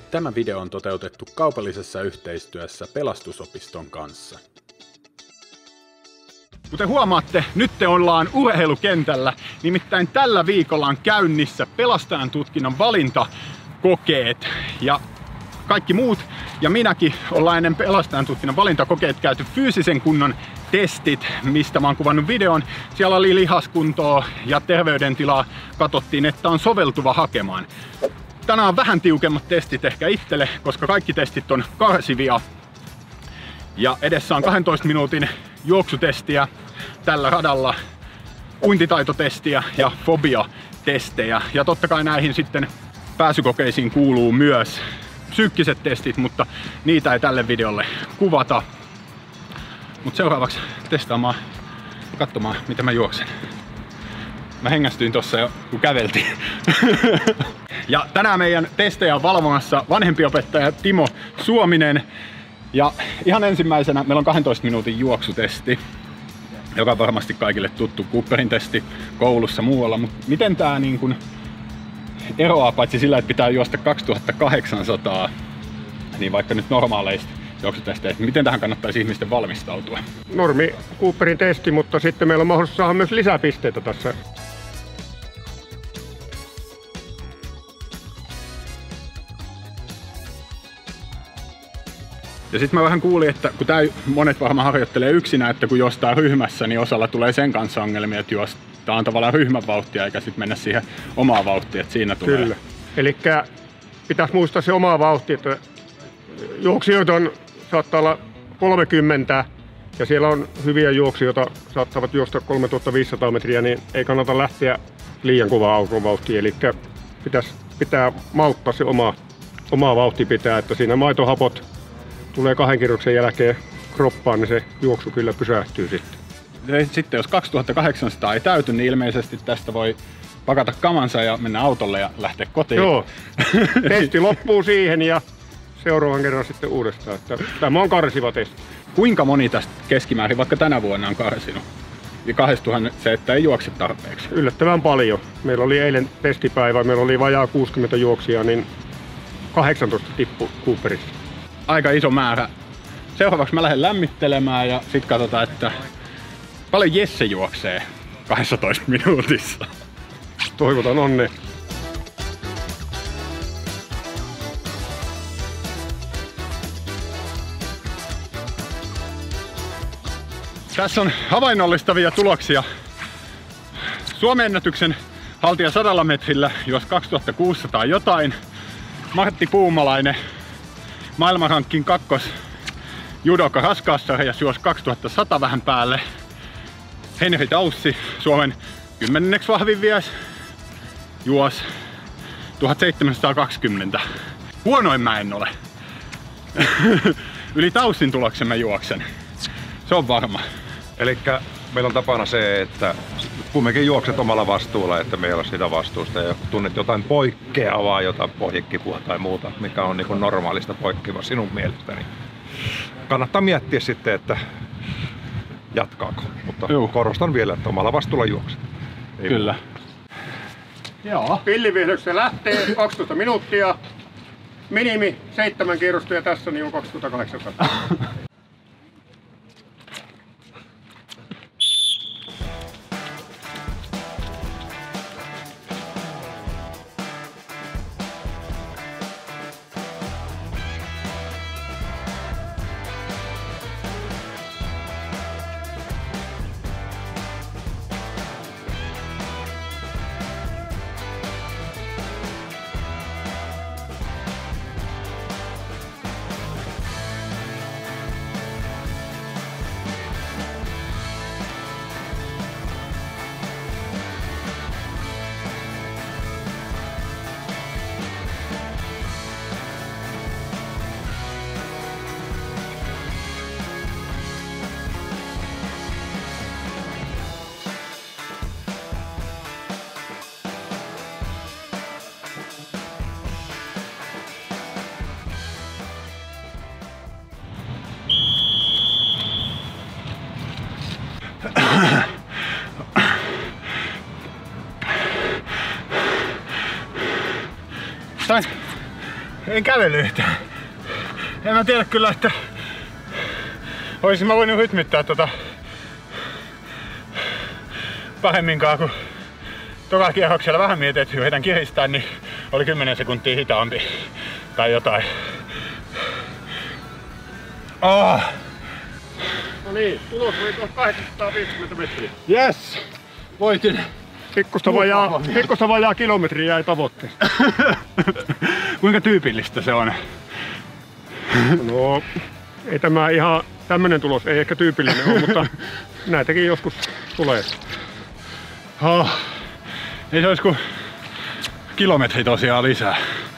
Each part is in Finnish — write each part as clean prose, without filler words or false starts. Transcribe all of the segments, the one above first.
Tämä video on toteutettu kaupallisessa yhteistyössä Pelastusopiston kanssa. Kuten huomaatte, nyt te ollaan urheilukentällä, nimittäin tällä viikolla on käynnissä pelastajan tutkinnon valintakokeet. Ja kaikki muut ja minäkin ollaan ennen pelastajan tutkinnon valintakokeet käyty fyysisen kunnon testit, mistä mä oon kuvannut videon. Siellä oli lihaskuntoa ja terveydentilaa katsottiin, että on soveltuva hakemaan. Tänään on vähän tiukemmat testit ehkä itselle, koska kaikki testit on karsivia. Ja edessä on 12 minuutin juoksutestiä tällä radalla, uintitaitotestiä ja fobiatestejä. Ja totta kai näihin sitten pääsykokeisiin kuuluu myös psyykkiset testit, mutta niitä ei tälle videolle kuvata. Mutta seuraavaksi testaamaan, katsomaan miten mä juoksen. Mä hengästyin tossa jo kun käveltiin. Ja tänään meidän testejä on valvomassa vanhempi opettaja Timo Suominen. Ja ihan ensimmäisenä meillä on 12 minuutin juoksutesti, joka on varmasti kaikille tuttu Cooperin testi koulussa muualla. Mutta miten tää niin kun eroaa paitsi sillä, että pitää juosta 2800, niin vaikka nyt normaaleista juoksutesteistä, miten tähän kannattaisi ihmisten valmistautua? Normi Cooperin testi, mutta sitten meillä on mahdollisuus saada myös lisäpisteitä tässä. Ja sitten mä vähän kuulin, että kun monet varmaan harjoittelee yksinä, että kun juostaa ryhmässä, niin osalla tulee sen kanssa ongelmia, että juostaan tavallaan ryhmän vauhtia eikä sitten mennä siihen omaan vauhtiin, että siinä tulee. Kyllä. Elikkä pitäisi muistaa se oma vauhti, että juoksijoita saattaa olla 30 ja siellä on hyviä juoksijoita, saattavat juosta 3500 metriä, niin ei kannata lähteä liian kovaa aukovauhtia. Eli pitää malttaa se oma vauhti pitää, että siinä maitohapot tulee 2 kierroksen jälkeen kroppaan, niin se juoksu kyllä pysähtyy sitten. Sitten jos 2800 ei täyty, niin ilmeisesti tästä voi pakata kamansa ja mennä autolle ja lähteä kotiin. Joo, testi loppuu siihen ja seuraavan kerran sitten uudestaan. Että tämä on karsiva testi. Kuinka moni tästä keskimäärin vaikka tänä vuonna on karsinut? Ja 2000 se, että ei juokse tarpeeksi? Yllättävän paljon. Meillä oli eilen testipäivä, meillä oli vajaa 60 juoksijaa, niin 18 tippui Cooperissa. Aika iso määrä. Seuraavaksi mä lähden lämmittelemään ja sit katsotaan, että paljon Jesse juoksee 12 minuutissa. Toivotan onnea. Tässä on havainnollistavia tuloksia. Suomen ennätyksen haltija 100 metrillä juosi 2600 jotain. Martti Puumalainen maailmanrankin 2. judoka raskaassarjassa juosi 2100 vähän päälle. Henri Taussi, Suomen 10. vahvin mies, juosi 1720. Huonoin mä en ole. Yli Taussin tuloksen mä juoksen. Se on varma. Elikkä meillä on tapana se, että kumminkin juokset omalla vastuulla, että meillä on sitä vastuusta. Ja kun tunnet jotain poikkeavaa, jotain pohjekipua tai muuta, mikä on niin kuin normaalista poikkeava sinun mielestäni, kannattaa miettiä sitten, että jatkaako. Mutta korostan vielä, että omalla vastuulla juokset. Kyllä. Joo. Pilliviehdoksi lähtee 12 minuuttia. Minimi 7 kierrosta ja tässä niin on 2800. En kävely yhtään. En mä tiedä kyllä, että olisin mä voinut rytmittää pahemminkaan, kun toka kierroksella vähän mietin, että yritän kiristää, niin oli 10 sekuntia hitaampi tai jotain. Oh. No niin, tulos oli 1850 metriä. Yes! Voitin. Pikkusta vajaa kilometri jäi tavoitteesta. Kuinka tyypillistä se on? No, ei tämä ihan tämmönen tulos, ei ehkä tyypillinen ole, mutta näitäkin joskus tulee. Oh. Ei se olisi kuin kilometri tosiaan lisää.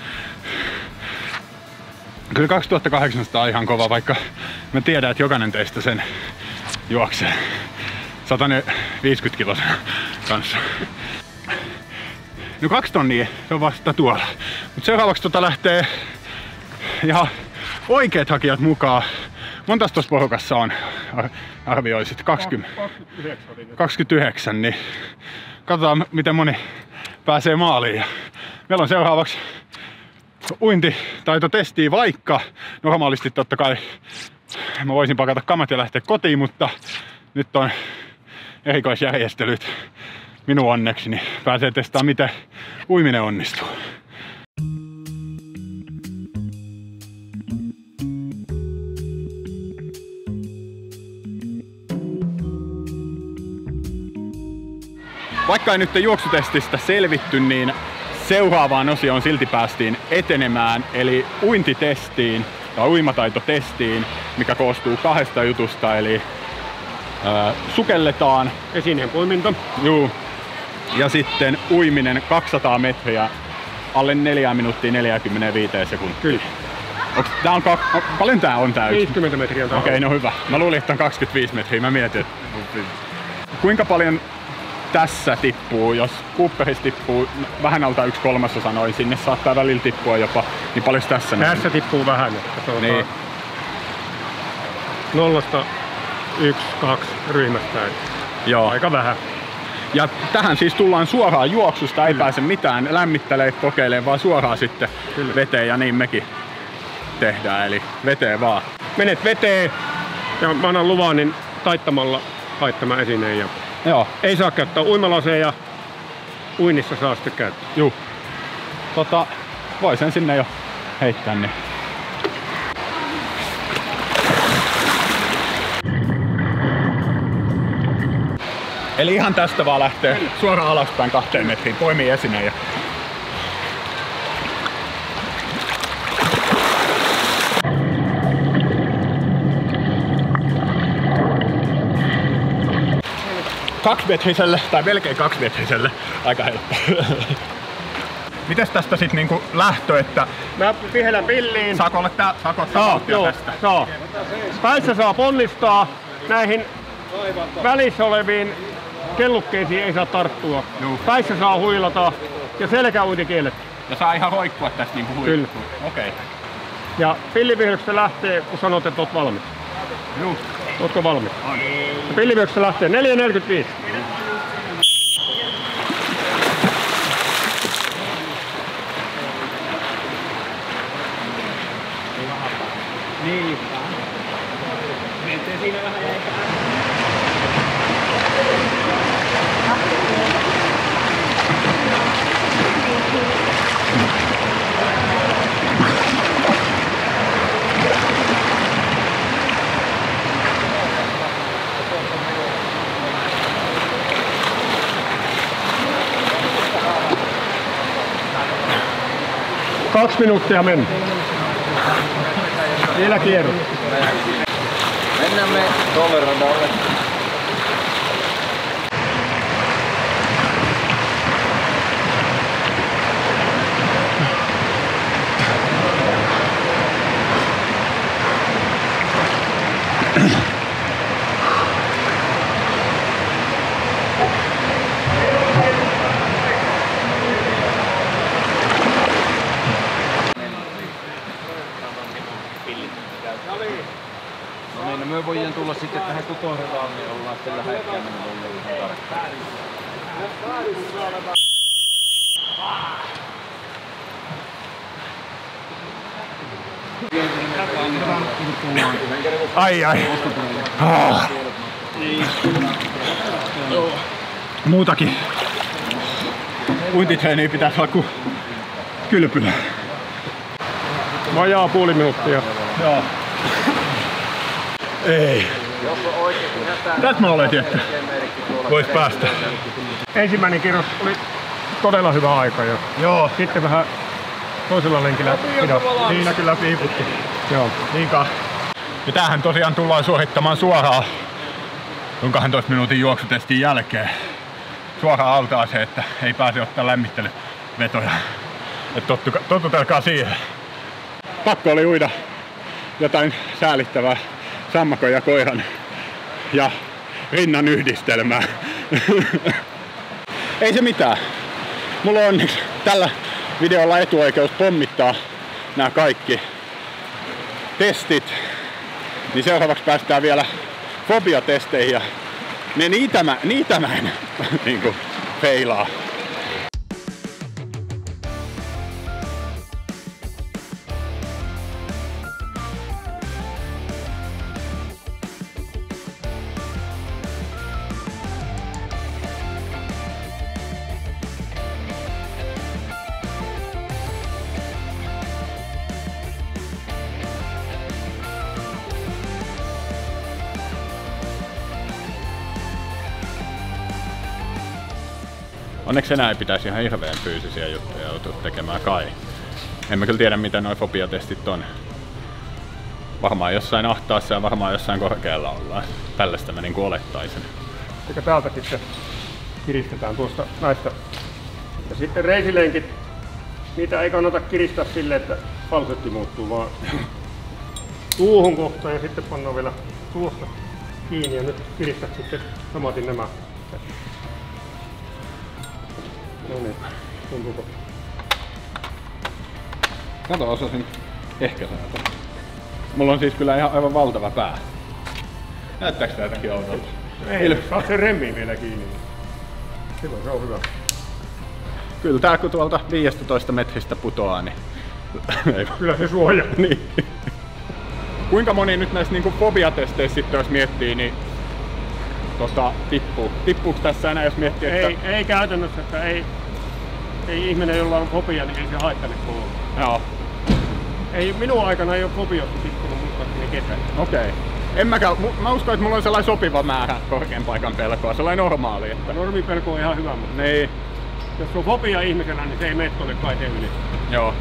Kyllä 2800 on ihan kova, vaikka mä tiedän, että jokainen teistä sen juoksee 150 kilosen kanssa. No 2 tonnia, se on vasta tuolla. Mut seuraavaksi lähtee ihan oikeat hakijat mukaan. Montas tuossa porukassa on, arvioisit? 29, niin katsotaan miten moni pääsee maaliin. Ja meillä on seuraavaksi uintitaitotestiä, vaikka normaalisti totta kai mä voisin pakata kamat ja lähteä kotiin, mutta nyt on erikoisjärjestelyt minun onneksi, niin pääsee testaamaan miten uiminen onnistuu. Vaikka ei nyt juoksutestistä selvitty, niin seuraavaan osioon silti päästiin etenemään, eli uintitestiin tai uimataitotestiin, mikä koostuu 2 jutusta, eli sukelletaan. Esineen poiminta. Juu. Ja sitten uiminen 200 metriä alle 4 minuuttia 45 sekuntia. Kyllä. Paljon tää on täysin? 50 metriä. Okei, no hyvä. Mä luulin, että on 25 metriä. Mä mietin, että kuinka paljon tässä tippuu, jos Cooperissa tippuu vähän alta 1/3 noin, sinne saattaa välillä tippua jopa, niin paljon tässä näin? Tässä tippuu vähän, että niin. 0-1-2 ryhmästä. Joo. Aika vähän. Ja tähän siis tullaan suoraan juoksusta, ei pääse mitään lämmittelee, kokeilemaan, vaan suoraan sitten veteen, ja niin mekin tehdään, eli veteen vaan. Menet veteen ja mä annan luvan, niin taittamalla haittamaan esineen. Ja joo. Ei saa käyttää uimalaseja, uinnissa saa sitten käyttää. Juu. Voi sen sinne jo heittää, niin. Eli ihan tästä vaan lähtee suoraan alaspäin 2 metriin, poimii esineen ja kaksimetriselle tai melkein 2-metriselle, aika helppo. Mites tästä sit niinku lähtö, että mä vihelän pilliin. Saako olla saako tästä? Saa. Päissä saa ponnistaa, näihin välissä oleviin kellukkeisiin ei saa tarttua. Päissä saa huilata ja selkäuinti kielletty. Ja saa ihan roikkua tästä niinku huilata. Kyllä. Okei. Okay. Ja pillivihdyksestä lähtee, kun sanot, että oot valmis. Juu. Ootko valmis? Pillivihdyksestä lähtee 4.45. Niin. Menee siinä vähän jäikää. Kaksi minuuttia mennä. Vielä kierros. Mennään me tuolle radalle. No niin, me voidaan tulla sitten tähän tutoriaaliin, niin ollaan sitten lähekkää mennä ihan tarkkaan. Ai. Muutakin uintitreeniä pitäisi olla kuin kylpylä. Vajaa puoli minuuttia. Joo. Ei. Tästä mä olen tietty. Vois päästä. Ensimmäinen kierros oli todella hyvä aika jo. Joo. Sitten vähän toisella lenkillä hidasta. Siinä kyllä piiputti. Joo. Niinkaan. Ja tämähän tosiaan tullaan suorittamaan suoraan 12 minuutin juoksutestin jälkeen. Suoraan altaaseen, että ei pääse ottaa lämmittelyvetoja. Että totutelkaa siihen. Pakko oli uida jotain säälittävää sammakon ja koiran ja rinnan yhdistelmää. Ei se mitään. Mulla on onneksi tällä videolla etuoikeus pommittaa nämä kaikki testit. Niin seuraavaksi päästään vielä fobiatesteihin ja niitä mä en niinku feilaa. Onneksi enää ei pitäisi ihan hirveän fyysisiä juttuja joutua tekemään kai. En mä kyllä tiedä mitä noi fobiatestit on. Varmaan jossain ahtaassa ja varmaan jossain korkealla ollaan. Tällaista mä niinku olettaisin. Eikä täältä sitten kiristetään tuosta näistä. Ja sitten reisilenkit, niitä ei kannata kiristää silleen, että falsetti muuttuu, vaan tuuhun kohtaan ja sitten pannaan vielä tuosta kiinni ja nyt kiristät sitten samatin nämä. No niin, tuntuuko? Kato, osasin ehkä saada. Mulla on siis kyllä ihan aivan valtava pää. Näyttääks tää jotakin oudolta? Ei, saat sen remmiin vielä kiinni. Silloin se on hyvä. Kyllä tää kun tuolta 15 metristä putoaa, niin... Kyllä se suojaa. Niin. Kuinka moni nyt näissä niinku fobiatesteissä sitten jos miettii, niin tippuu? Tippuuko tässä enää jos miettii, että... Ei käytännössä, että ei ihminen jolla on fobia, niin ei se haittele kouluun. Joo. Ei, minun aikana ei ole fobiosta tippunut muistaakseni ketään. Okei. Mä uskon, että mulla on sellainen sopiva määrä korkean paikan pelkoa, sellainen normaali. Että... Normipelko on ihan hyvä, mutta niin. Jos on fobia ihmisellä, niin se ei mene tuonne kaiteen yli. Joo.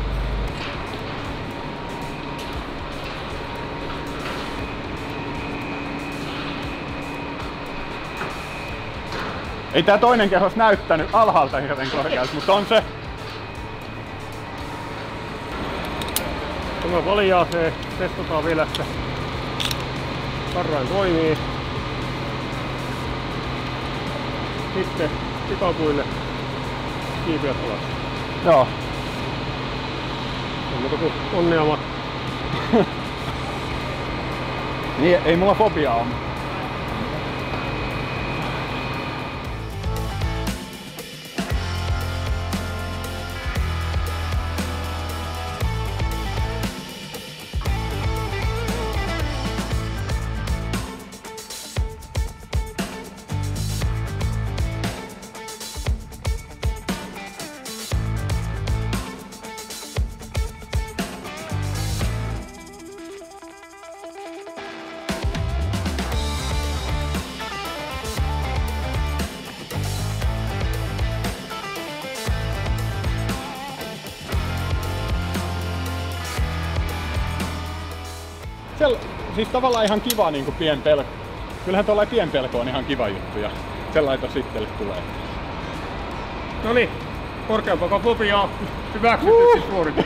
Ei tää toinen kerros näyttänyt alhaalta hirveän korkealta, mutta on se. Tämä valjaaseen testataan vielä, että parrain toimii. Sitten pikapuille kiipiät alas. Joo. On muuta kuin onnea matka. Niin, ei mulla fobia ole. Siis tavallaan ihan kiva niinku pienpelko. Kyllähän tuollainen pienpelko on ihan kiva juttu ja sellainen tossa itselle tulee. Noniin, korkeampaa fobiaa hyväksytty suoritus.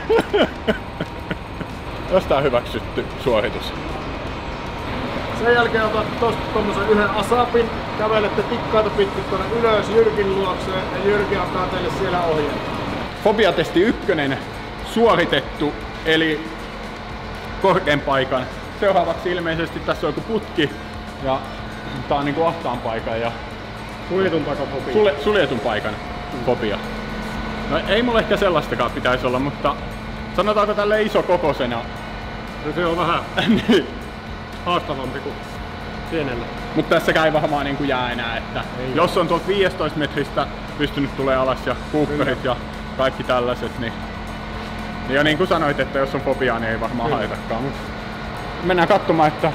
Jostain hyväksytty suoritus. Sen jälkeen otat tosta tommosen yhden asapin, kävelette tikkaita pitkin tuonne ylös Jyrkin luokseen ja Jyrki antaa teille siellä ohjeet. Fobiatesti 1 suoritettu, eli korkean paikan. Seuraavaksi ilmeisesti tässä on joku putki ja tää on niinku ahtaan paikan ja Suljetun paikan fobia. Suljetun paikan fobia. No ei mulla ehkä sellaistakaan pitäisi olla, mutta sanotaanko tälle iso kokoisena No se on vähän haastavampi kuin pienellä. Mutta tässäkään ei varmaan niin kuin jää enää, että ei. Jos on tuolta 15 metristä pystynyt tulee alas ja Cooperit ja kaikki tällaiset, niin ja niin kuin sanoit, että jos on fobiaa, niin ei varmaan haitakaan. Mennään katsomaan, että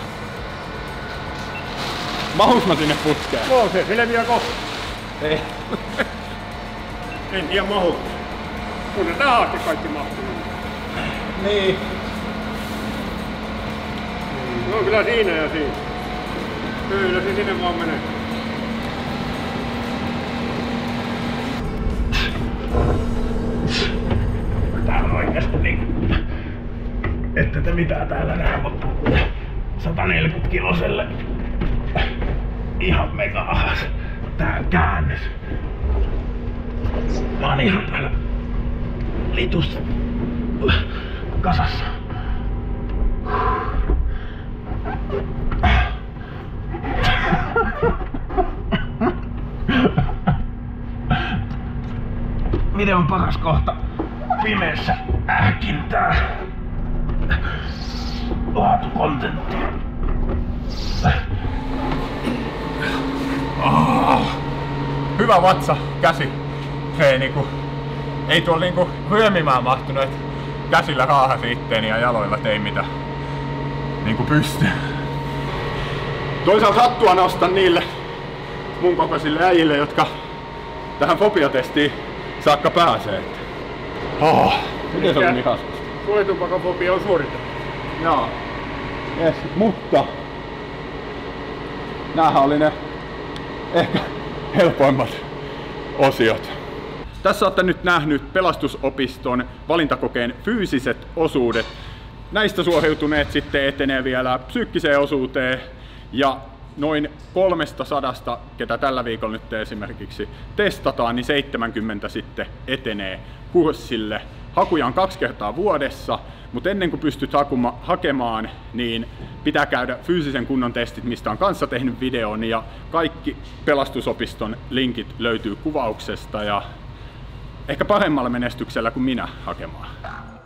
mahuis mä sinne putkeen? No se selviää kohta. Ei. En tiedä mahu. Kun tähän asti kaikki mahtuu. Niin. No kyllä siinä ja siinä. Kyllä se sinne vaan menee. Tää on oikeesti niin, ette te mitään täällä näe, mutta 140 kiloselle ihan mega ahas tää käännös. Mä oon ihan täällä litus kasassa. Miten on paras kohta pimeässä ähkintää laatukontenttia. Hyvä vatsa, käsi treeni, kun ei tuolla niinku ryömimään mahtunut, että käsillä raahasi itteeni ja jaloilla tein mitä niinku pystyn. Toisaalta hattua nostan niille mun kokoisille äijille, jotka tähän fobiatestiin saakka pääsee. Miten se oli Mikaskasta? Kuolitupakafobia on suoritettu. Joo. Yes, mutta näähän oli ne ehkä helpoimmat osiot. Tässä olette nyt nähnyt Pelastusopiston valintakokeen fyysiset osuudet. Näistä suoriutuneet sitten etenee vielä psyykkiseen osuuteen ja noin 300, ketä tällä viikolla nyt esimerkiksi testataan, niin 70 sitten etenee kurssille. Hakuja on 2 kertaa vuodessa, mutta ennen kuin pystyt hakemaan, niin pitää käydä fyysisen kunnon testit, mistä on kanssa tehnyt videon, ja kaikki Pelastusopiston linkit löytyy kuvauksesta ja ehkä paremmalla menestyksellä kuin minä hakemaan.